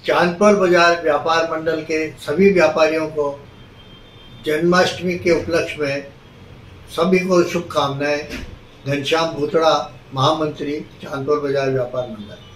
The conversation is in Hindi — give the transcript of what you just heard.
चांदपुर बाजार व्यापार मंडल के सभी व्यापारियों को जन्माष्टमी के उपलक्ष्य में सभी को शुभकामनाएं। घनश्याम भूतड़ा, महामंत्री, चांदपुर बाजार व्यापार मंडल।